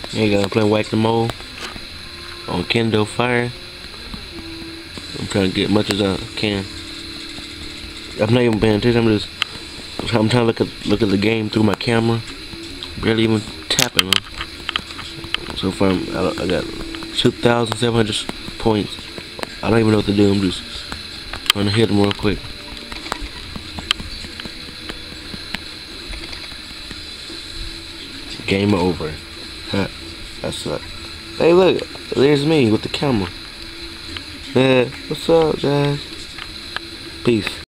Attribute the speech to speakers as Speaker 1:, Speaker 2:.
Speaker 1: There you go, I'm playing Whack the Mole on Kendal Fire. I'm trying to get as much as I can. I'm not even paying attention. I'm trying to look at the game through my camera. Barely even tapping them. So far, I got 2,700 points. I don't even know what to do. I'm just trying to hit them real quick. Game over. That sucks. Hey, look, there's me with the camera. What's up, guys? Peace.